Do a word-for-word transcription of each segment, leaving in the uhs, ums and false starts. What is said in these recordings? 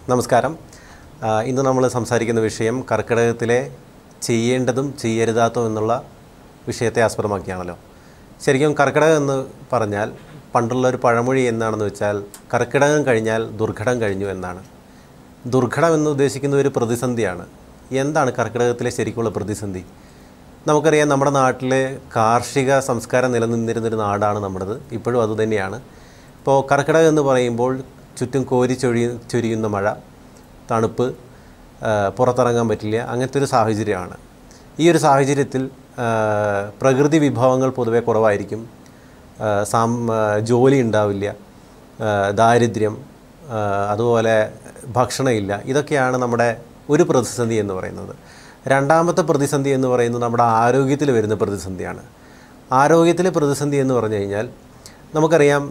നമസ്കാരം. ഇന്ന് നമ്മൾ സംസാരിക്കുന്ന വിഷയം കർക്കിടകത്തിലെ ചെയ്യേണ്ടതും ചെയ്യരുതാത്തതും എന്നുള്ള വിഷയത്തെ ആസ്പദമാക്കിയാണല്ലോ. ശരിക്കും കർക്കിടകം എന്ന് പറഞ്ഞാൽ പണ്ടുള്ള ഒരു പഴമൊഴി എന്താണെന്ന് വെച്ചാൽ കർക്കിടകം കഴിഞ്ഞാൽ ദുർഘടം കഴിഞ്ഞു എന്നാണ്. ദുർഘടം എന്ന് ഉദ്ദേശിക്കുന്ന ഒരു പ്രതിസന്ധിയാണ്. എന്താണ് കർക്കിടകത്തിലെ ശരിക്കുള്ള പ്രതിസന്ധി? നമുക്കറിയാം, നമ്മുടെ നാട്ടിലെ കാർഷിക സംസ്കാരം നിലനിന്നിരുന്നൊരു നാടാണ് നമ്മുടേത്. ഇപ്പോഴും അതുതന്നെയാണ്. ഇപ്പോൾ കർക്കിടകം എന്ന് പറയുമ്പോൾ ചുറ്റും കോരി ചൊഴി ചൊരിയുന്ന മഴ, തണുപ്പ്, പുറത്തിറങ്ങാൻ പറ്റില്ല, അങ്ങനത്തെ ഒരു സാഹചര്യമാണ്. ഈ ഒരു സാഹചര്യത്തിൽ പ്രകൃതി വിഭവങ്ങൾ പൊതുവെ കുറവായിരിക്കും, സാം ജോലി ഉണ്ടാവില്ല, ദാരിദ്ര്യം, അതുപോലെ ഭക്ഷണമില്ല. ഇതൊക്കെയാണ് നമ്മുടെ ഒരു പ്രതിസന്ധി എന്ന് പറയുന്നത്. രണ്ടാമത്തെ പ്രതിസന്ധി എന്ന് പറയുന്നത് നമ്മുടെ ആരോഗ്യത്തിൽ വരുന്ന പ്രതിസന്ധിയാണ്. ആരോഗ്യത്തിലെ പ്രതിസന്ധി എന്ന് പറഞ്ഞു കഴിഞ്ഞാൽ നമുക്കറിയാം,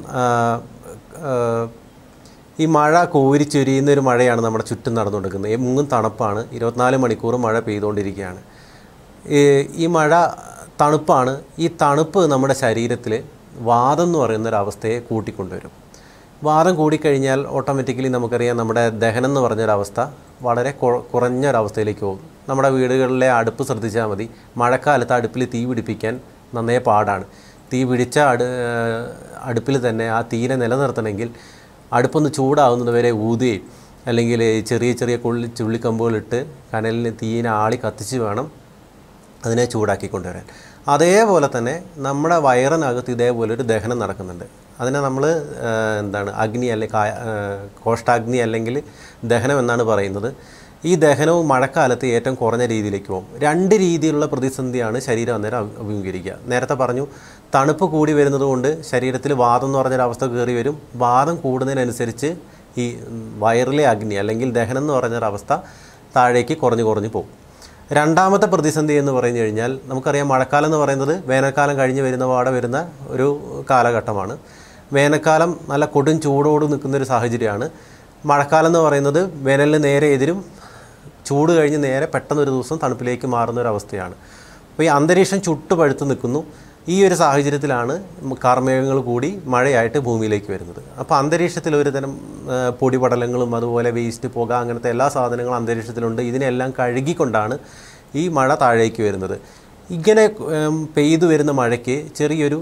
ഈ മഴ കോരിച്ചൊരിയുന്നൊരു മഴയാണ് നമ്മുടെ ചുറ്റും നടന്നുകൊണ്ടിരിക്കുന്നത്. എങ്ങും തണുപ്പാണ്, ഇരുപത്തിനാല് മണിക്കൂർ മഴ പെയ്തുകൊണ്ടിരിക്കുകയാണ്. ഈ മഴ തണുപ്പാണ്. ഈ തണുപ്പ് നമ്മുടെ ശരീരത്തിൽ വാദം എന്ന് പറയുന്നൊരവസ്ഥയെ കൂട്ടിക്കൊണ്ടുവരും. വാദം കൂടിക്കഴിഞ്ഞാൽ ഓട്ടോമാറ്റിക്കലി നമുക്കറിയാം നമ്മുടെ ദഹനം എന്ന് പറഞ്ഞൊരവസ്ഥ വളരെ കുറഞ്ഞൊരവസ്ഥയിലേക്ക് പോകും. നമ്മുടെ വീടുകളിലെ അടുപ്പ് ശ്രദ്ധിച്ചാൽ മതി. മഴക്കാലത്ത് അടുപ്പിൽ തീ പിടിപ്പിക്കാൻ നന്നേ പാടാണ്. തീ പിടിച്ച അടു അടുപ്പിൽ തന്നെ ആ തീരെ നിലനിർത്തണമെങ്കിൽ അടുപ്പൊന്ന് ചൂടാവുന്നത് വരെ ഊതുകയും അല്ലെങ്കിൽ ചെറിയ ചെറിയ കൊള്ളി ചുള്ളിക്കമ്പുകളിട്ട് കനലിന് തീയിനെ ആളി കത്തിച്ച് വേണം അതിനെ ചൂടാക്കിക്കൊണ്ടുവരാൻ. അതേപോലെ തന്നെ നമ്മുടെ വയറിനകത്ത് ഇതേപോലൊരു ദഹനം നടക്കുന്നുണ്ട്. അതിനെ നമ്മൾ എന്താണ് അഗ്നി അല്ലെങ്കിൽ കോഷ്ടാഗ്നി അല്ലെങ്കിൽ ദഹനം എന്നാണ് പറയുന്നത്. ഈ ദഹനവും മഴക്കാലത്ത് ഏറ്റവും കുറഞ്ഞ രീതിയിലേക്ക് പോകും. രണ്ട് രീതിയിലുള്ള പ്രതിസന്ധിയാണ് ശരീരം അന്നേരം അഭിമുഖീകരിക്കുക. നേരത്തെ പറഞ്ഞു, തണുപ്പ് കൂടി വരുന്നത് കൊണ്ട് ശരീരത്തിൽ വാദം എന്ന് പറഞ്ഞൊരവസ്ഥ കയറി വരും. വാദം കൂടുന്നതിനനുസരിച്ച് ഈ വയറിലെ അഗ്നി അല്ലെങ്കിൽ ദഹനം എന്ന് പറഞ്ഞൊരവസ്ഥ താഴേക്ക് കുറഞ്ഞു കുറഞ്ഞു പോകും. രണ്ടാമത്തെ പ്രതിസന്ധി എന്ന് പറഞ്ഞു കഴിഞ്ഞാൽ നമുക്കറിയാം, മഴക്കാലം എന്ന് പറയുന്നത് വേനൽക്കാലം കഴിഞ്ഞ് വരുന്ന പാടെ വരുന്ന ഒരു കാലഘട്ടമാണ്. വേനൽക്കാലം നല്ല കൊടും ചൂടോട് നിൽക്കുന്നൊരു സാഹചര്യമാണ്. മഴക്കാലം എന്ന് പറയുന്നത് വേനലിന് നേരെ എതിരും, ചൂട് കഴിഞ്ഞ് നേരെ പെട്ടെന്നൊരു ദിവസം തണുപ്പിലേക്ക് മാറുന്നൊരവസ്ഥയാണ്. അപ്പോൾ ഈ അന്തരീക്ഷം ചുട്ടു പഴുത്ത് നിൽക്കുന്നു. ഈ ഒരു സാഹചര്യത്തിലാണ് കാർമേഘങ്ങൾ കൂടി മഴയായിട്ട് ഭൂമിയിലേക്ക് വരുന്നത്. അപ്പോൾ അന്തരീക്ഷത്തിൽ ഒരു തരം പൊടിപടലങ്ങളും അതുപോലെ വേസ്റ്റ്, പുക, അങ്ങനത്തെ എല്ലാ സാധനങ്ങളും അന്തരീക്ഷത്തിലുണ്ട്. ഇതിനെല്ലാം കഴുകിക്കൊണ്ടാണ് ഈ മഴ താഴേക്ക് വരുന്നത്. ഇങ്ങനെ പെയ്തു വരുന്ന മഴയ്ക്ക് ചെറിയൊരു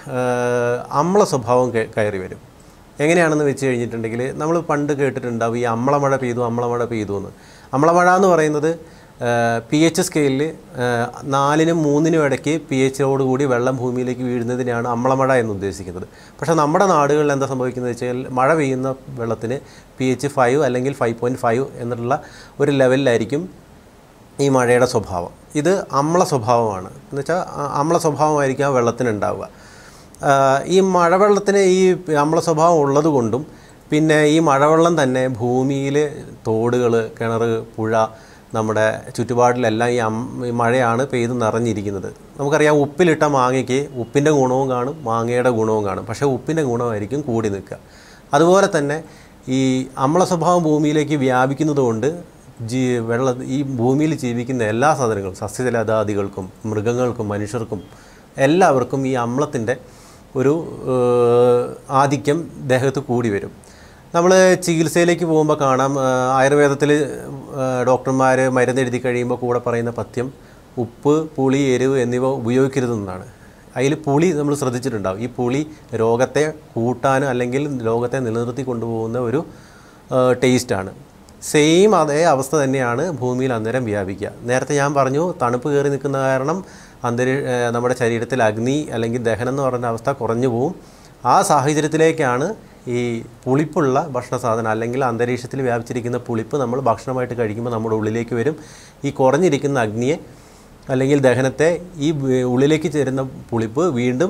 അമ്ല സ്വഭാവം കയറി വരും. എങ്ങനെയാണെന്ന് വെച്ച് കഴിഞ്ഞിട്ടുണ്ടെങ്കിൽ നമ്മൾ പണ്ട് കേട്ടിട്ടുണ്ടാവും, ഈ അമ്ലമഴ പെയ്തു അമ്ലമഴ പെയ്തു എന്ന്. അമ്ലമഴ എന്ന് പറയുന്നത് പി എച്ച് സ്കെയിലിൽ നാലിനും മൂന്നിനും ഇടയ്ക്ക് പി എച്ചോട് കൂടി വെള്ളം ഭൂമിയിലേക്ക് വീഴുന്നതിനാണ് അമ്ലമഴ എന്ന് ഉദ്ദേശിക്കുന്നത്. പക്ഷേ നമ്മുടെ നാടുകളിൽ എന്താ സംഭവിക്കുന്നത് വെച്ചാൽ, മഴ പെയ്യുന്ന വെള്ളത്തിന് പി എച്ച് ഫൈവ് അല്ലെങ്കിൽ ഫൈവ് പോയിൻറ്റ് ഫൈവ് എന്നുള്ള ഒരു ലെവലിലായിരിക്കും ഈ മഴയുടെ സ്വഭാവം. ഇത് അമ്ല സ്വഭാവമാണ്. എന്ന് വെച്ചാൽ അമ്ല സ്വഭാവമായിരിക്കും ആ വെള്ളത്തിനുണ്ടാവുക. ഈ മഴവെള്ളത്തിന് ഈ അമ്ല സ്വഭാവം ഉള്ളത് കൊണ്ടും പിന്നെ ഈ മഴവെള്ളം തന്നെ ഭൂമിയിൽ തോടുകൾ, കിണർ, പുഴ, നമ്മുടെ ചുറ്റുപാടിലെല്ലാം ഈ അം ഈ മഴയാണ് പെയ്ത് നിറഞ്ഞിരിക്കുന്നത്. നമുക്കറിയാം, ഉപ്പിലിട്ട മാങ്ങയ്ക്ക് ഉപ്പിൻ്റെ ഗുണവും കാണും, മാങ്ങയുടെ ഗുണവും കാണും. പക്ഷേ ഉപ്പിൻ്റെ ഗുണമായിരിക്കും കൂടി നിൽക്കുക. അതുപോലെ തന്നെ ഈ അമ്ല സ്വഭാവം ഭൂമിയിലേക്ക് വ്യാപിക്കുന്നത് കൊണ്ട് ജീ വെള്ള ഈ ഭൂമിയിൽ ജീവിക്കുന്ന എല്ലാ സാധനങ്ങളും, സസ്യജലധാദികൾക്കും മൃഗങ്ങൾക്കും മനുഷ്യർക്കും എല്ലാവർക്കും ഈ അമ്ലത്തിൻ്റെ ഒരു ആധിക്യം ദേഹത്ത് കൂടി വരും. നമ്മൾ ചികിത്സയിലേക്ക് പോകുമ്പോൾ കാണാം, ആയുർവേദത്തിൽ ഡോക്ടർമാർ മരുന്ന് എഴുതി കഴിയുമ്പോൾ കൂടെ പറയുന്ന പഥ്യം ഉപ്പ്, പുളി, എരിവ് എന്നിവ ഉപയോഗിക്കരുതെന്നാണ്. അതിൽ പുളി നമ്മൾ ശ്രദ്ധിച്ചിട്ടുണ്ടാവും. ഈ പുളി രോഗത്തെ കൂട്ടാനും അല്ലെങ്കിൽ രോഗത്തെ നിലനിർത്തി കൊണ്ടുപോകുന്ന ഒരു ടേസ്റ്റാണ്. സെയിം അതേ അവസ്ഥ തന്നെയാണ് ഭൂമിയിൽ അന്നേരം വ്യാപിക്കുക. നേരത്തെ ഞാൻ പറഞ്ഞു, തണുപ്പ് കയറി നിൽക്കുന്ന കാരണം അന്തരീ നമ്മുടെ ശരീരത്തിൽ അഗ്നി അല്ലെങ്കിൽ ദഹനം എന്ന് പറയുന്ന അവസ്ഥ കുറഞ്ഞു പോവും. ആ സാഹചര്യത്തിലേക്കാണ് ഈ പുളിപ്പുള്ള ഭക്ഷണ സാധനം അല്ലെങ്കിൽ അന്തരീക്ഷത്തിൽ വ്യാപിച്ചിരിക്കുന്ന പുളിപ്പ് നമ്മൾ ഭക്ഷണമായിട്ട് കഴിക്കുമ്പോൾ നമ്മുടെ ഉള്ളിലേക്ക് വരും. ഈ കുറഞ്ഞിരിക്കുന്ന അഗ്നിയെ അല്ലെങ്കിൽ ദഹനത്തെ ഈ ഉള്ളിലേക്ക് ചേരുന്ന പുളിപ്പ് വീണ്ടും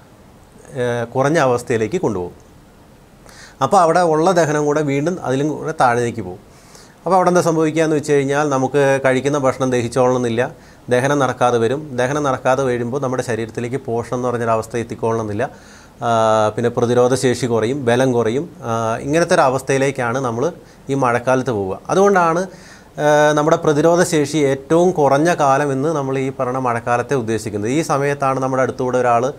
കുറഞ്ഞ അവസ്ഥയിലേക്ക് കൊണ്ടുപോകും. അപ്പോൾ അവിടെ ഉള്ള ദഹനം കൂടെ വീണ്ടും അതിലും കൂടെ താഴേക്ക് പോകും. അപ്പോൾ അവിടെ എന്താ സംഭവിക്കുക എന്ന് വെച്ച് കഴിഞ്ഞാൽ, നമുക്ക് കഴിക്കുന്ന ഭക്ഷണം ദഹിച്ചോളണമെന്നില്ല, ദഹനം നടക്കാതെ വരും. ദഹനം നടക്കാതെ വരുമ്പോൾ നമ്മുടെ ശരീരത്തിലേക്ക് പോഷണം എന്ന് പറഞ്ഞൊരവസ്ഥ എത്തിക്കൊള്ളണമെന്നില്ല. പിന്നെ പ്രതിരോധ ശേഷി കുറയും, ബലം കുറയും. ഇങ്ങനത്തെ ഒരു അവസ്ഥയിലേക്കാണ് നമ്മൾ ഈ മഴക്കാലത്ത് പോവുക. അതുകൊണ്ടാണ് നമ്മുടെ പ്രതിരോധ ശേഷി ഏറ്റവും കുറഞ്ഞ കാലം എന്ന് നമ്മൾ ഈ പറഞ്ഞ മഴക്കാലത്തെ ഉദ്ദേശിക്കുന്നത്. ഈ സമയത്താണ് നമ്മുടെ അടുത്തുകൂടെ ഒരാൾ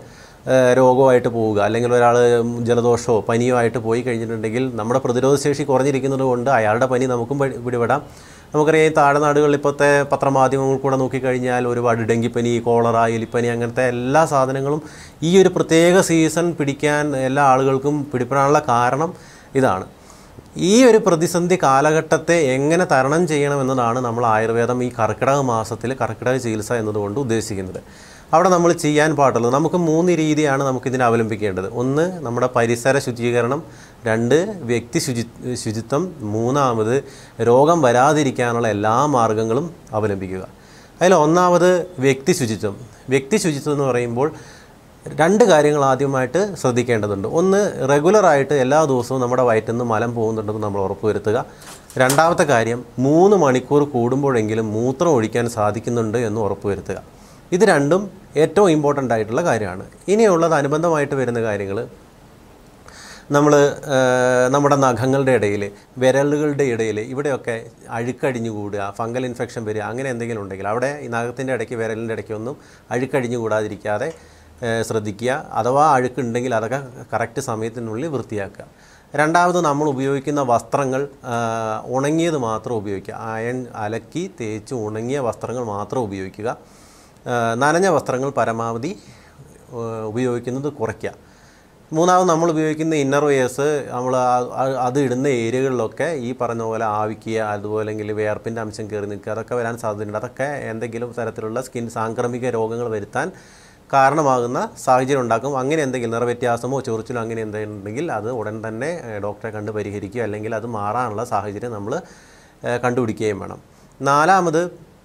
രോഗമായിട്ട് പോവുക, അല്ലെങ്കിൽ ഒരാൾ ജലദോഷമോ പനിയോ ആയിട്ട് പോയി കഴിഞ്ഞിട്ടുണ്ടെങ്കിൽ നമ്മുടെ പ്രതിരോധശേഷി കുറഞ്ഞിരിക്കുന്നത് കൊണ്ട് അയാളുടെ പനി നമുക്കും പിടിപെടാം. നമുക്കറിയാം താഴെ നാടുകളിൽ ഇപ്പോഴത്തെ പത്രമാധ്യമങ്ങൾ കൂടെ നോക്കിക്കഴിഞ്ഞാൽ ഒരുപാട് ഡെങ്കിപ്പനി, കോളറ, എലിപ്പനി അങ്ങനത്തെ എല്ലാ സാധനങ്ങളും ഈ ഒരു പ്രത്യേക സീസൺ പിടിക്കാൻ എല്ലാ ആളുകൾക്കും പിടിപ്പെടാനുള്ള കാരണം ഇതാണ്. ഈ ഒരു പ്രതിസന്ധി കാലഘട്ടത്തെ എങ്ങനെ തരണം ചെയ്യണമെന്നതാണ് നമ്മൾ ആയുർവേദം ഈ കർക്കിടക മാസത്തിൽ കർക്കിടക ചികിത്സ എന്നതുകൊണ്ട് ഉദ്ദേശിക്കുന്നത്. അവിടെ നമ്മൾ ചെയ്യാൻ പാടുള്ളത് നമുക്ക് മൂന്ന് രീതിയാണ് നമുക്കിതിനെ അവലംബിക്കേണ്ടത്. ഒന്ന് നമ്മുടെ പരിസര ശുചീകരണം, രണ്ട് വ്യക്തി ശുചി ശുചിത്വം മൂന്നാമത് രോഗം വരാതിരിക്കാനുള്ള എല്ലാ മാർഗങ്ങളും അവലംബിക്കുക. അതിൽ ഒന്നാമത് വ്യക്തി ശുചിത്വം. വ്യക്തി ശുചിത്വം എന്ന് പറയുമ്പോൾ രണ്ട് കാര്യങ്ങൾ ആദ്യമായിട്ട് ശ്രദ്ധിക്കേണ്ടതുണ്ട്. ഒന്ന്, റെഗുലറായിട്ട് എല്ലാ ദിവസവും നമ്മുടെ വയറ്റിൽ നിന്ന് മലം പോകുന്നുണ്ടെന്ന് നമ്മൾ ഉറപ്പുവരുത്തുക. രണ്ടാമത്തെ കാര്യം, മൂന്ന് മണിക്കൂർ കൂടുമ്പോഴെങ്കിലും മൂത്രം ഒഴിക്കാൻ സാധിക്കുന്നുണ്ട് എന്ന് ഉറപ്പുവരുത്തുക. ഇത് രണ്ടും ഏറ്റവും ഇമ്പോർട്ടൻ്റ് ആയിട്ടുള്ള കാര്യമാണ്. ഇനിയുള്ളത് അനുബന്ധമായിട്ട് വരുന്ന കാര്യങ്ങൾ, നമ്മൾ നമ്മുടെ നഖങ്ങളുടെ ഇടയിൽ, വിരലുകളുടെ ഇടയിൽ ഇവിടെയൊക്കെ അഴുക്കടിഞ്ഞു കൂടുക, ഫംഗൽ ഇൻഫെക്ഷൻ വരിക, അങ്ങനെ എന്തെങ്കിലും ഉണ്ടെങ്കിൽ അവിടെ ഈ നഖത്തിൻ്റെ ഇടയ്ക്ക് വിരലിൻ്റെ ഇടയ്ക്കൊന്നും അഴുക്കടിഞ്ഞു കൂടാതിരിക്കാതെ ശ്രദ്ധിക്കുക. അഥവാ അഴുക്കുണ്ടെങ്കിൽ അതൊക്കെ കറക്റ്റ് സമയത്തിനുള്ളിൽ വൃത്തിയാക്കുക. രണ്ടാമത്, നമ്മൾ ഉപയോഗിക്കുന്ന വസ്ത്രങ്ങൾ ഉണങ്ങിയത് മാത്രം ഉപയോഗിക്കുക. അയൺ അലക്കി തേച്ച് ഉണങ്ങിയ വസ്ത്രങ്ങൾ മാത്രം ഉപയോഗിക്കുക. നനഞ്ഞ വസ്ത്രങ്ങൾ പരമാവധി ഉപയോഗിക്കുന്നത് കുറയ്ക്കുക. മൂന്നാമത്, നമ്മൾ ഉപയോഗിക്കുന്ന ഇന്നർ വെയേഴ്സ് നമ്മൾ അത് ഇടുന്ന ഏരിയകളിലൊക്കെ ഈ പറഞ്ഞ പോലെ ആവിക്കുക, അതുപോലെ അല്ലെങ്കിൽ വേർപ്പിൻ്റെ അംശം കയറി നിൽക്കുക, അതൊക്കെ വരാൻ സാധ്യതയുണ്ട്. അതൊക്കെ എന്തെങ്കിലും തരത്തിലുള്ള സ്കിൻ സാംക്രമിക രോഗങ്ങൾ വരുത്താൻ കാരണമാകുന്ന സാഹചര്യം ഉണ്ടാക്കും. അങ്ങനെ എന്തെങ്കിലും നിറവ്യത്യാസമോ ചൊറിച്ചിലോ അങ്ങനെ എന്തെങ്കിലും ഉണ്ടെങ്കിൽ അത് ഉടൻ തന്നെ ഡോക്ടറെ കണ്ട് പരിഹരിക്കുക, അല്ലെങ്കിൽ അത് മാറാനുള്ള സാഹചര്യം നമ്മൾ കണ്ടുപിടിക്കുകയും വേണം. നാലാമത്,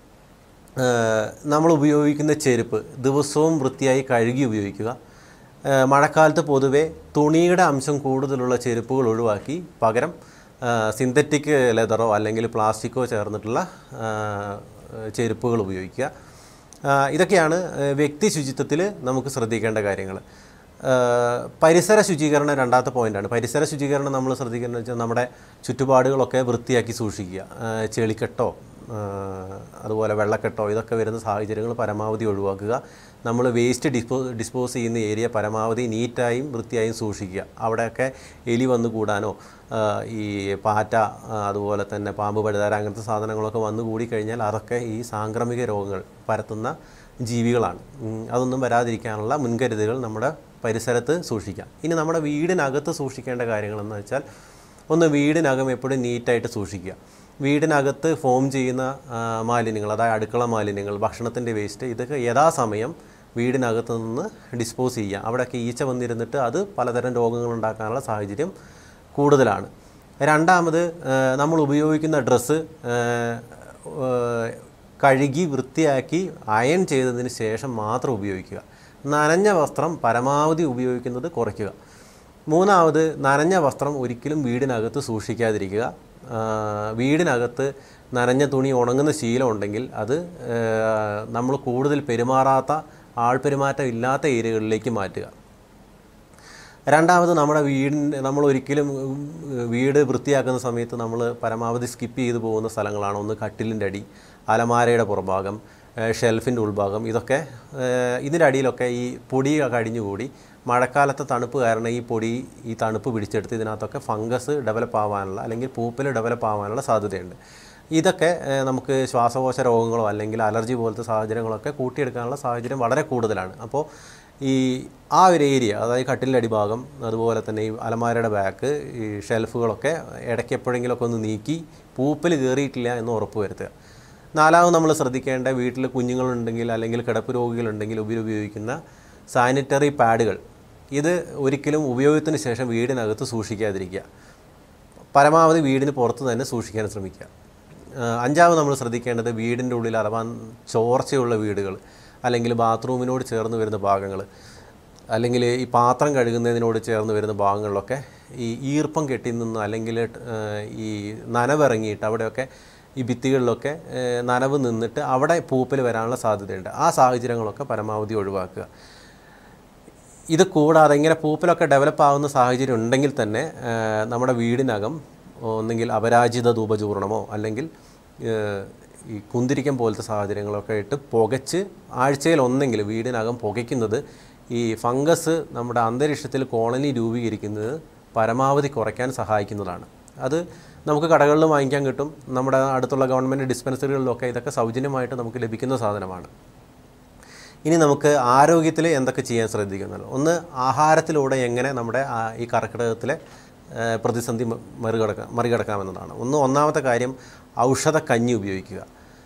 നമ്മൾ ഉപയോഗിക്കുന്ന ചെരുപ്പ് ദിവസവും വൃത്തിയായി കഴുകി ഉപയോഗിക്കുക. മഴക്കാലത്ത് പൊതുവെ തുണിയുടെ അംശം കൂടുതലുള്ള ചെരുപ്പുകൾ ഒഴിവാക്കി പകരം സിന്തറ്റിക് ലെതറോ അല്ലെങ്കിൽ പ്ലാസ്റ്റിക്കോ ചേർന്നിട്ടുള്ള ചെരുപ്പുകൾ ഉപയോഗിക്കുക. ഇതൊക്കെയാണ് വ്യക്തി ശുചിത്വത്തിൽ നമുക്ക് ശ്രദ്ധിക്കേണ്ട കാര്യങ്ങൾ. പരിസര ശുചീകരണം രണ്ടാമത്തെ പോയിൻ്റാണ്. പരിസര ശുചീകരണം നമ്മൾ ശ്രദ്ധിക്കുന്നത് വെച്ചാൽ നമ്മുടെ ചുറ്റുപാടുകളൊക്കെ വൃത്തിയാക്കി സൂക്ഷിക്കുക. ചെളിക്കെട്ടോ അതുപോലെ വെള്ളക്കെട്ടോ ഇതൊക്കെ വരുന്ന സാഹചര്യങ്ങൾ പരമാവധി ഒഴിവാക്കുക. നമ്മൾ വേസ്റ്റ് ഡിസ്പോ ഡിസ്പോസ് ചെയ്യുന്ന ഏരിയ പരമാവധി നീറ്റായും വൃത്തിയായും സൂക്ഷിക്കുക. അവിടെയൊക്കെ എലി വന്നു കൂടാനോ ഈ പാറ്റ അതുപോലെ തന്നെ പാമ്പ് പഴുതാര അങ്ങനത്തെ സാധനങ്ങളൊക്കെ വന്നു കൂടിക്കഴിഞ്ഞാൽ അതൊക്കെ ഈ സാംക്രമിക രോഗങ്ങൾ പരത്തുന്ന ജീവികളാണ്. അതൊന്നും വരാതിരിക്കാനുള്ള മുൻകരുതലുകൾ നമ്മുടെ പരിസരത്ത് സൂക്ഷിക്കാം. ഇനി നമ്മുടെ വീടിനകത്ത് സൂക്ഷിക്കേണ്ട കാര്യങ്ങളെന്ന് വെച്ചാൽ, ഒന്ന്, വീടിനകം എപ്പോഴും നീറ്റായിട്ട് സൂക്ഷിക്കുക. വീടിനകത്ത് ഫോം ചെയ്യുന്ന മാലിന്യങ്ങൾ, അതായത് അടുക്കള മാലിന്യങ്ങൾ, ഭക്ഷണത്തിൻ്റെ വേസ്റ്റ്, ഇതൊക്കെ യഥാസമയം വീടിനകത്ത് നിന്ന് ഡിസ്പോസ് ചെയ്യുക. അവിടെയൊക്കെ ഈച്ച വന്നിരുന്നിട്ട് അത് പലതരം രോഗങ്ങൾ ഉണ്ടാക്കാനുള്ള സാഹചര്യം കൂടുതലാണ്. രണ്ടാമത്, നമ്മൾ ഉപയോഗിക്കുന്ന ഡ്രസ്സ് കഴുകി വൃത്തിയാക്കി അയൺ ചെയ്തതിന് ശേഷം മാത്രം ഉപയോഗിക്കുക. നനഞ്ഞ വസ്ത്രം പരമാവധി ഉപയോഗിക്കുന്നത് കുറയ്ക്കുക. മൂന്നാമത്, നനഞ്ഞ വസ്ത്രം ഒരിക്കലും വീടിനകത്ത് സൂക്ഷിക്കാതിരിക്കുക. വീടിനകത്ത് നനഞ്ഞ തുണി ഉണങ്ങുന്ന ശീലം ഉണ്ടെങ്കിൽ അത് നമ്മൾ കൂടുതൽ പെരുമാറാത്ത, ആൾപെരുമാറ്റം ഇല്ലാത്ത ഏരിയകളിലേക്ക് മാറ്റുക. രണ്ടാമത്, നമ്മുടെ വീടിൻ്റെ നമ്മൾ ഒരിക്കലും വീട് വൃത്തിയാക്കുന്ന സമയത്ത് നമ്മൾ പരമാവധി സ്കിപ്പ് ചെയ്തു പോകുന്ന സ്ഥലങ്ങളാണ്. ഒന്ന്, കട്ടിലിൻ്റെ അടി, അലമാരയുടെ പുറഭാഗം, ഷെൽഫിൻ്റെ ഉൾഭാഗം, ഇതൊക്കെ ഇതിൻ്റെ അടിയിലൊക്കെ ഈ പൊടി കടിഞ്ഞുകൂടി മഴക്കാലത്തെ തണുപ്പ് കാരണം ഈ പൊടി ഈ തണുപ്പ് പിടിച്ചെടുത്ത് ഇതിനകത്തൊക്കെ ഫംഗസ് ഡെവലപ്പ് ആവാനുള്ള അല്ലെങ്കിൽ പൂപ്പൽ ഡെവലപ്പ് ആവാനുള്ള സാധ്യതയുണ്ട്. ഇതൊക്കെ നമുക്ക് ശ്വാസകോശ രോഗങ്ങളോ അല്ലെങ്കിൽ അലർജി പോലത്തെ സാഹചര്യങ്ങളൊക്കെ കൂട്ടിയെടുക്കാനുള്ള സാഹചര്യം വളരെ കൂടുതലാണ്. അപ്പോൾ ഈ ആ ഒരു ഏരിയ, അതായത് കട്ടിലിൻ്റെ അടിഭാഗം, അതുപോലെ തന്നെ ഈ അലമാരയുടെ ബാക്ക്, ഈ ഷെൽഫുകളൊക്കെ ഇടയ്ക്ക് എപ്പോഴെങ്കിലുമൊക്കെ ഒന്ന് നീക്കി പൂപ്പൽ കയറിയിട്ടില്ല എന്ന് ഉറപ്പ് വരുത്തുക. നാലാമത്, നമ്മൾ ശ്രദ്ധിക്കേണ്ട, വീട്ടിൽ കുഞ്ഞുങ്ങളുണ്ടെങ്കിൽ അല്ലെങ്കിൽ കിടപ്പ് രോഗികളുണ്ടെങ്കിൽ ഉപയോഗിക്കുന്ന സാനിറ്ററി പാഡുകൾ, ഇത് ഒരിക്കലും ഉപയോഗത്തിന് ശേഷം വീടിനകത്ത് സൂക്ഷിക്കാതിരിക്കുക. പരമാവധി വീടിന് പുറത്ത് തന്നെ സൂക്ഷിക്കാൻ ശ്രമിക്കുക. അഞ്ചാമത്, നമ്മൾ ശ്രദ്ധിക്കേണ്ടത്, വീടിൻ്റെ ഉള്ളിൽ അഥവാ ചോർച്ചയുള്ള വീടുകൾ അല്ലെങ്കിൽ ബാത്റൂമിനോട് ചേർന്ന് വരുന്ന ഭാഗങ്ങൾ അല്ലെങ്കിൽ ഈ പാത്രം കഴുകുന്നതിനോട് ചേർന്ന് വരുന്ന ഭാഗങ്ങളിലൊക്കെ ഈ ഈർപ്പം കെട്ടി നിന്ന് അല്ലെങ്കിൽ ഈ നനവിറങ്ങിയിട്ട് അവിടെയൊക്കെ ഈ ഭിത്തികളിലൊക്കെ നനവ് നിന്നിട്ട് അവിടെ പൂപ്പൽ വരാനുള്ള സാധ്യതയുണ്ട്. ആ സാഹചര്യങ്ങളൊക്കെ പരമാവധി ഒഴിവാക്കുക. ഇത് കൂടാതെ ഇങ്ങനെ പൂപ്പലൊക്കെ ഡെവലപ്പ് ആവുന്ന സാഹചര്യം ഉണ്ടെങ്കിൽ തന്നെ നമ്മുടെ വീടിനകം ഒന്നെങ്കിൽ അപരാജിത ധൂപചൂർണമോ അല്ലെങ്കിൽ ഈ കുന്തിരിക്കം പോലത്തെ സാഹചര്യങ്ങളൊക്കെ ഇട്ട് പുകച്ച് ആഴ്ചയിൽ ഒന്നെങ്കിൽ വീടിനകം പുകയ്ക്കുന്നത് ഈ ഫംഗസ് നമ്മുടെ അന്തരീക്ഷത്തിൽ കോളനി രൂപീകരിക്കുന്നത് പരമാവധി കുറയ്ക്കാൻ സഹായിക്കുന്നതാണ്. അത് നമുക്ക് കടകളിൽ വാങ്ങിക്കാൻ കിട്ടും. നമ്മുടെ അടുത്തുള്ള ഗവൺമെൻറ് ഡിസ്പെൻസറികളിലൊക്കെ ഇതൊക്കെ സൗജന്യമായിട്ട് നമുക്ക് ലഭിക്കുന്ന സാധനമാണ്. ഇനി നമുക്ക് ആരോഗ്യത്തിൽ എന്തൊക്കെ ചെയ്യാൻ ശ്രദ്ധിക്കുന്നുള്ളൂ. ഒന്ന്, ആഹാരത്തിലൂടെ എങ്ങനെ നമ്മുടെ ഈ കർക്കിടകത്തിലെ പ്രതിസന്ധി മറികടക്കാം മറികടക്കാമെന്നതാണ്. ഒന്ന് ഒന്നാമത്തെ കാര്യം ഔഷധ കഞ്ഞി ഉപയോഗിക്കുക.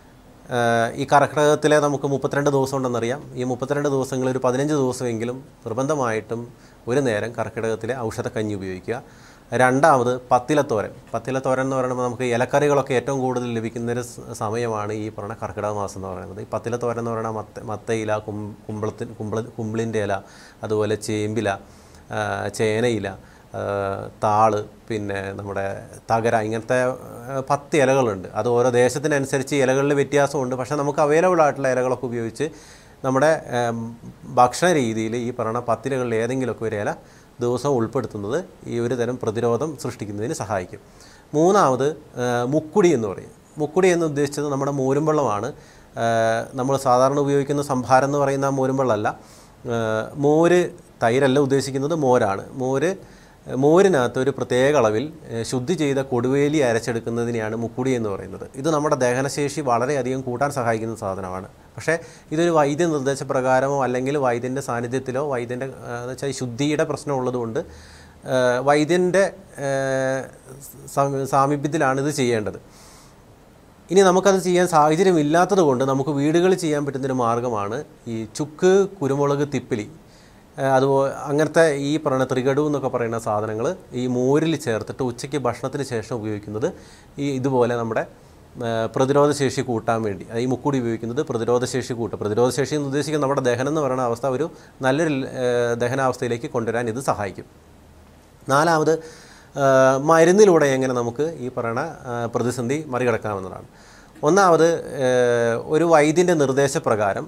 ഈ കർക്കിടകത്തിലെ നമുക്ക് മുപ്പത്തിരണ്ട് ദിവസം ഉണ്ടെന്നറിയാം. ഈ മുപ്പത്തിരണ്ട് ദിവസങ്ങളിൽ ഒരു പതിനഞ്ച് ദിവസമെങ്കിലും നിർബന്ധമായിട്ടും ഒരു നേരം കർക്കിടകത്തിലെ ഔഷധ കഞ്ഞി ഉപയോഗിക്കുക. രണ്ടാമത് പത്തിലത്തോരൻ. പത്തിലത്തോരൻ എന്ന് പറയുമ്പോൾ നമുക്ക് ഇലക്കറികളൊക്കെ ഏറ്റവും കൂടുതൽ ലഭിക്കുന്നൊരു സമയമാണ് ഈ പറഞ്ഞ കർക്കിടക മാസം എന്ന് പറയുന്നത്. ഈ പത്തിലത്തോരൻ എന്ന് പറയുന്നത് മത്ത മത്തയില, കും കുമ്പളത്തിൻ കുമ്പള കുമ്പിളിൻ്റെ ഇല, അതുപോലെ ചേമ്പില, ചേനയില, താള്, പിന്നെ നമ്മുടെ തകര, ഇങ്ങനത്തെ പത്ത് ഇലകളുണ്ട്. അത് ഓരോ ദേശത്തിനനുസരിച്ച് ഇലകളിൽ വ്യത്യാസമുണ്ട്. പക്ഷേ നമുക്ക് അവൈലബിൾ ആയിട്ടുള്ള ഇലകളൊക്കെ ഉപയോഗിച്ച് നമ്മുടെ ഭക്ഷണ രീതിയിൽ ഈ പറയുന്ന പത്തിലകളിൽ ഏതെങ്കിലുമൊക്കെ ഒരു ഇല ദിവസം ഉൾപ്പെടുത്തുന്നത് ഈ ഒരു തരം പ്രതിരോധം സൃഷ്ടിക്കുന്നതിന് സഹായിക്കും. മൂന്നാമത് മുക്കുടി എന്ന് പറയും. മുക്കുടി എന്ന് ഉദ്ദേശിച്ചത് നമ്മുടെ മോരുംവെള്ളമാണ്. നമ്മൾ സാധാരണ ഉപയോഗിക്കുന്ന സംഭാരം എന്ന് പറയുന്ന മോരുംവെള്ളമല്ല. മോര്, തൈരല്ല ഉദ്ദേശിക്കുന്നത്, മോരാണ്. മോര് മോരിനകത്ത് ഒരു പ്രത്യേക അളവിൽ ശുദ്ധി ചെയ്ത കൊടുവേലി അരച്ചെടുക്കുന്നതിനെയാണ് മുക്കുടി എന്ന് പറയുന്നത്. ഇത് നമ്മുടെ ദഹനശേഷി വളരെയധികം കൂട്ടാൻ സഹായിക്കുന്ന സാധനമാണ്. പക്ഷേ ഇതൊരു വൈദ്യ നിർദ്ദേശപ്രകാരമോ അല്ലെങ്കിൽ വൈദ്യൻ്റെ സാന്നിധ്യത്തിലോ, വൈദ്യൻ്റെ എന്ന് വെച്ചാൽ ശുദ്ധിയുടെ പ്രശ്നമുള്ളതുകൊണ്ട് വൈദ്യൻ്റെ സാമീപ്യത്തിലാണ് ഇത് ചെയ്യേണ്ടത്. ഇനി നമുക്കത് ചെയ്യാൻ സാഹചര്യം ഇല്ലാത്തത് കൊണ്ട് നമുക്ക് വീടുകളിൽ ചെയ്യാൻ പറ്റുന്നൊരു മാർഗ്ഗമാണ് ഈ ചുക്ക്, കുരുമുളക്, തിപ്പിലി, അതുപോലെ അങ്ങനത്തെ ഈ പറയുന്ന ത്രികടു എന്നൊക്കെ പറയുന്ന സാധനങ്ങൾ ഈ മോരിൽ ചേർത്തിട്ട് ഉച്ചയ്ക്ക് ഭക്ഷണത്തിന് ശേഷം ഉപയോഗിക്കുന്നത് ഈ ഇതുപോലെ നമ്മുടെ പ്രതിരോധശേഷി കൂട്ടാൻ വേണ്ടി. ഈ മുക്കുടി ഉപയോഗിക്കുന്നത് പ്രതിരോധശേഷി കൂട്ടും. പ്രതിരോധശേഷി എന്ന് ഉദ്ദേശിക്കുന്നത് നമ്മുടെ ദഹനം എന്ന് പറയുന്ന അവസ്ഥ ഒരു നല്ലൊരു ദഹനാവസ്ഥയിലേക്ക് കൊണ്ടുവരാൻ ഇത് സഹായിക്കും. നാലാമത് മരുന്നിലൂടെ എങ്ങനെ നമുക്ക് ഈ പറയുന്ന പ്രതിസന്ധി മറികടക്കാമെന്നതാണ്. ഒന്നാമത് ഒരു വൈദ്യൻ്റെ നിർദ്ദേശപ്രകാരം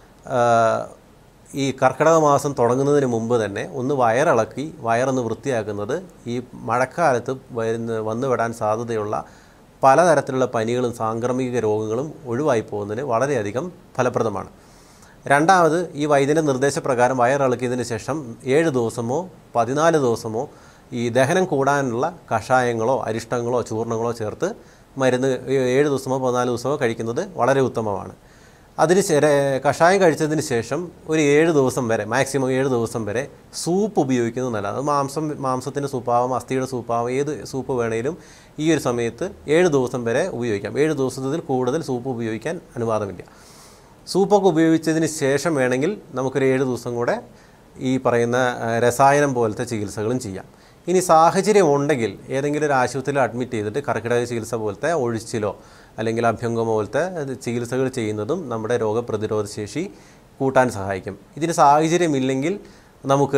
ഈ കർക്കിടക മാസം തുടങ്ങുന്നതിന് മുമ്പ് തന്നെ ഒന്ന് വയറിളക്കി വയറൊന്ന് വൃത്തിയാക്കുന്നത് ഈ മഴക്കാലത്ത് വരുന്ന വന്നുവിടാൻ സാധ്യതയുള്ള പലതരത്തിലുള്ള പനികളും സാംക്രമിക രോഗങ്ങളും ഒഴിവായി പോകുന്നതിന് വളരെയധികം ഫലപ്രദമാണ്. രണ്ടാമത് ഈ വൈദ്യൻ്റെ നിർദ്ദേശപ്രകാരം വയറിളക്കിയതിന് ശേഷം ഏഴ് ദിവസമോ പതിനാല് ദിവസമോ ഈ ദഹനം കൂടാനുള്ള കഷായങ്ങളോ അരിഷ്ടങ്ങളോ ചൂർണങ്ങളോ ചേർത്ത് മരുന്ന് ഏഴ് ദിവസമോ പതിനാല് ദിവസമോ കഴിക്കുന്നത് വളരെ ഉത്തമമാണ്. അതിന് ശേ കഷായം കഴിച്ചതിന് ശേഷം ഒരു ഏഴ് ദിവസം വരെ, മാക്സിമം ഏഴ് ദിവസം വരെ സൂപ്പ് ഉപയോഗിക്കുന്നത് നല്ലതാണ്. അത് മാംസം മാംസത്തിൻ്റെ സൂപ്പാവാം, അസ്ഥിയുടെ സൂപ്പാവാം, ഏത് സൂപ്പ് വേണമെങ്കിലും ഈ ഒരു സമയത്ത് ഏഴ് ദിവസം വരെ ഉപയോഗിക്കാം. ഏഴ് ദിവസത്തിൽ കൂടുതൽ സൂപ്പ് ഉപയോഗിക്കാൻ അനുവാദമില്ല. സൂപ്പൊക്കെ ഉപയോഗിച്ചതിന് ശേഷം വേണമെങ്കിൽ നമുക്കൊരു ഏഴ് ദിവസം കൂടെ ഈ പറയുന്ന രസായനം പോലത്തെ ചികിത്സകളും ചെയ്യാം. ഇനി സാഹചര്യം ഉണ്ടെങ്കിൽ ഏതെങ്കിലും ഒരു ആശുപത്രിയിൽ അഡ്മിറ്റ് ചെയ്തിട്ട് കർക്കിടക ചികിത്സ പോലത്തെ ഒഴിച്ചിലോ അല്ലെങ്കിൽ അഭ്യംഗം പോലത്തെ ചികിത്സകൾ ചെയ്യുന്നതും നമ്മുടെ രോഗപ്രതിരോധ ശേഷി കൂട്ടാൻ സഹായിക്കും. ഇതിന് സാഹചര്യമില്ലെങ്കിൽ നമുക്ക്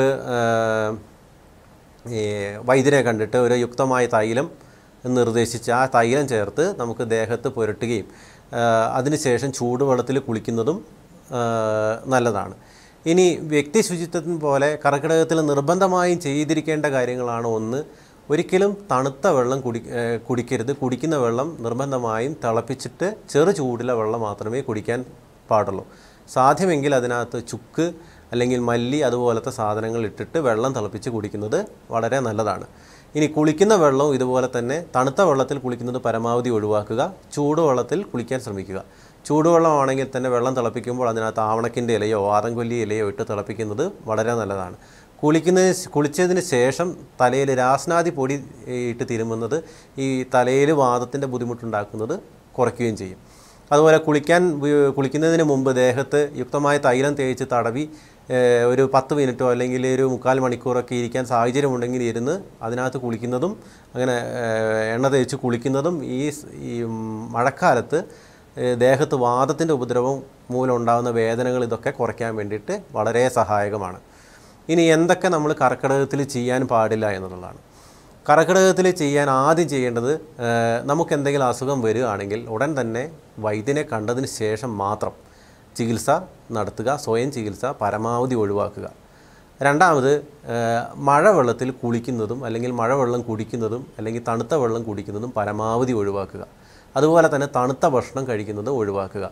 വൈദ്യരെ കണ്ടിട്ട് ഒരു യുക്തമായ തൈലം നിർദ്ദേശിച്ച് ആ തൈലം ചേർത്ത് നമുക്ക് ദേഹത്ത് പുരട്ടുകയും അതിനുശേഷം ചൂടുവെള്ളത്തിൽ കുളിക്കുന്നതും നല്ലതാണ്. ഇനി വ്യക്തി ശുചിത്വത്തിന് പോലെ കർക്കിടകത്തിൽ നിർബന്ധമായും ചെയ്തിരിക്കേണ്ട കാര്യങ്ങളാണ്. ഒന്ന്, ഒരിക്കലും തണുത്ത വെള്ളം കുടി കുടിക്കരുത്. കുടിക്കുന്ന വെള്ളം നിർബന്ധമായും തിളപ്പിച്ചിട്ട് ചെറു ചൂടിലെ വെള്ളം മാത്രമേ കുടിക്കാൻ പാടുള്ളൂ. സാധ്യമെങ്കിൽ അതിനകത്ത് ചുക്ക് അല്ലെങ്കിൽ മല്ലി അതുപോലത്തെ സാധനങ്ങൾ ഇട്ടിട്ട് വെള്ളം തിളപ്പിച്ച് കുടിക്കുന്നത് വളരെ നല്ലതാണ്. ഇനി കുളിക്കുന്ന വെള്ളവും ഇതുപോലെ തന്നെ തണുത്ത വെള്ളത്തിൽ കുളിക്കുന്നത് പരമാവധി ഒഴിവാക്കുക. ചൂടുവെള്ളത്തിൽ കുളിക്കാൻ ശ്രമിക്കുക. ചൂടുവെള്ളമാണെങ്കിൽ തന്നെ വെള്ളം തിളപ്പിക്കുമ്പോൾ അതിനകത്ത് ആവണക്കിൻ്റെ ഇലയോ ആറൻകൊല്ലി ഇലയോ ഇട്ട് തിളപ്പിക്കുന്നത് വളരെ നല്ലതാണ്. കുളിക്കുന്നതിന് കുളിച്ചതിന് ശേഷം തലയിൽ രാസ്നാദി പൊടി ഇട്ട് തിരുമുന്നത് ഈ തലയിൽ വാതത്തിൻ്റെ ബുദ്ധിമുട്ടുണ്ടാക്കുന്നത് കുറയ്ക്കുകയും ചെയ്യും. അതുപോലെ കുളിക്കാൻ കുളിക്കുന്നതിന് മുമ്പ് ദേഹത്ത് യുക്തമായ തൈലം തേച്ച് തടവി ഒരു പത്ത് മിനിറ്റോ അല്ലെങ്കിൽ ഒരു മുക്കാൽ മണിക്കൂറൊക്കെ ഇരിക്കാൻ സാഹചര്യമുണ്ടെങ്കിൽ ഇരുന്ന് അതിനകത്ത് കുളിക്കുന്നതും അങ്ങനെ എണ്ണ തേച്ച് കുളിക്കുന്നതും ഈ ഈ മഴക്കാലത്ത് ദേഹത്ത് വാതത്തിൻ്റെ ഉപദ്രവം മൂലം ഉണ്ടാകുന്ന വേദനകൾ ഇതൊക്കെ കുറയ്ക്കാൻ വേണ്ടിയിട്ട് വളരെ സഹായകമാണ്. ഇനി എന്തൊക്കെ നമ്മൾ കർക്കിടകത്തിൽ ചെയ്യാൻ പാടില്ല എന്നുള്ളതാണ്. കർക്കിടകത്തിൽ ചെയ്യാൻ ആദ്യം ചെയ്യേണ്ടത്, നമുക്ക് എന്തെങ്കിലും അസുഖം വരികയാണെങ്കിൽ ഉടൻ തന്നെ വൈദ്യനെ കണ്ടതിന് ശേഷം മാത്രം ചികിത്സ നടത്തുക. സ്വയം ചികിത്സ പരമാവധി ഒഴിവാക്കുക. രണ്ടാമത്, മഴവെള്ളത്തിൽ കുളിക്കുന്നതും അല്ലെങ്കിൽ മഴവെള്ളം കുടിക്കുന്നതും അല്ലെങ്കിൽ തണുത്ത വെള്ളം കുടിക്കുന്നതും പരമാവധി ഒഴിവാക്കുക. അതുപോലെ തന്നെ തണുത്ത ഭക്ഷണം കഴിക്കുന്നത് ഒഴിവാക്കുക.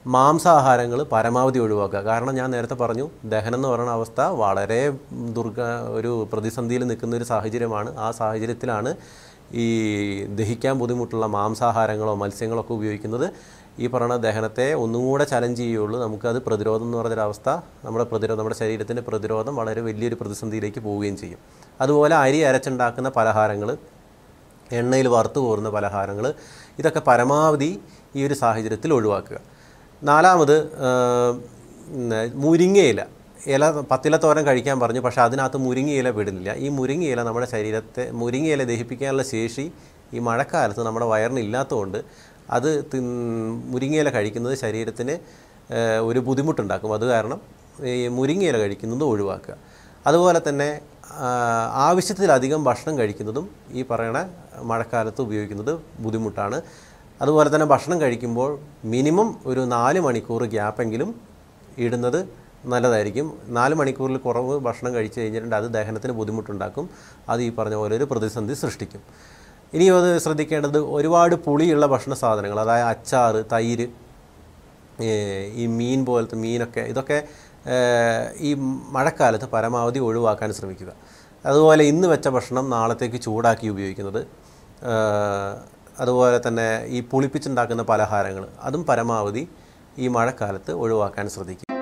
മാംസാഹാരങ്ങൾ പരമാവധി ഒഴിവാക്കുക. കാരണം ഞാൻ നേരത്തെ പറഞ്ഞു, ദഹനം എന്ന് പറയുന്ന അവസ്ഥ വളരെ ദുർഗ ഒരു പ്രതിസന്ധിയിൽ നിൽക്കുന്ന ഒരു സാഹചര്യമാണ്. ആ സാഹചര്യത്തിലാണ് ഈ ദഹിക്കാൻ ബുദ്ധിമുട്ടുള്ള മാംസാഹാരങ്ങളോ മത്സ്യങ്ങളോ ഒക്കെ ഉപയോഗിക്കുന്നത്. ഈ പറയുന്ന ദഹനത്തെ ഒന്നും കൂടെ ചലഞ്ച് ചെയ്യുകയുള്ളൂ. നമുക്കത് പ്രതിരോധം എന്ന് പറഞ്ഞൊരവസ്ഥ, നമ്മുടെ പ്രതിരോധം നമ്മുടെ ശരീരത്തിൻ്റെ പ്രതിരോധം വളരെ വലിയൊരു പ്രതിസന്ധിയിലേക്ക് പോവുകയും ചെയ്യും. അതുപോലെ അരി അരച്ചുണ്ടാക്കുന്ന പലഹാരങ്ങൾ, എണ്ണയിൽ വറുത്ത് കോരുന്ന പലഹാരങ്ങൾ, ഇതൊക്കെ പരമാവധി ഈ ഒരു സാഹചര്യത്തിൽ ഒഴിവാക്കുക. നാലാമത് മുരിങ്ങയില ഇല, പത്തിലത്തോരൻ കഴിക്കാൻ പറഞ്ഞു, പക്ഷേ അതിനകത്ത് മുരിങ്ങയില പെടുന്നില്ല. ഈ മുരിങ്ങയില നമ്മുടെ ശരീരത്തെ മുരിങ്ങയില ദഹിപ്പിക്കാനുള്ള ശേഷി ഈ മഴക്കാലത്ത് നമ്മുടെ വയറിന് ഇല്ലാത്തതുകൊണ്ട് അത് മുരിങ്ങയില കഴിക്കുന്നത് ശരീരത്തിന് ഒരു ബുദ്ധിമുട്ടുണ്ടാക്കും. അത് കാരണം ഈ മുരിങ്ങയില കഴിക്കുന്നത് ഒഴിവാക്കുക. അതുപോലെ തന്നെ ആവശ്യത്തിലധികം ഭക്ഷണം കഴിക്കുന്നതും ഈ പറയണ മഴക്കാലത്ത് ഉപയോഗിക്കുന്നത് ബുദ്ധിമുട്ടാണ്. അതുപോലെ തന്നെ ഭക്ഷണം കഴിക്കുമ്പോൾ മിനിമം ഒരു നാല് മണിക്കൂർ ഗ്യാപ്പെങ്കിലും ഇടുന്നത് നല്ലതായിരിക്കും. നാല് മണിക്കൂറിൽ കുറവ് ഭക്ഷണം കഴിച്ചു കഴിഞ്ഞിട്ടുണ്ടെങ്കിൽ അത് ദഹനത്തിന് ബുദ്ധിമുട്ടുണ്ടാക്കും. അത് ഈ പറഞ്ഞ പോലെ ഒരു പ്രതിസന്ധി സൃഷ്ടിക്കും. ഇനിയും അത് ശ്രദ്ധിക്കേണ്ടത്, ഒരുപാട് പുളിയുള്ള ഭക്ഷണ സാധനങ്ങൾ, അതായത് അച്ചാർ, തൈര്, ഈ മീൻ പോലത്തെ മീനൊക്കെ, ഇതൊക്കെ ഈ മഴക്കാലത്ത് പരമാവധി ഒഴിവാക്കാൻ ശ്രമിക്കുക. അതുപോലെ ഇന്ന് വെച്ച ഭക്ഷണം നാളത്തേക്ക് ചൂടാക്കി ഉപയോഗിക്കുന്നത്, അതുപോലെ തന്നെ ഈ പുളിപ്പിച്ചുണ്ടാക്കുന്ന പലഹാരങ്ങൾ, അതും പരമാവധി ഈ മഴക്കാലത്ത് ഒഴിവാക്കാൻ ശ്രദ്ധിക്കുക.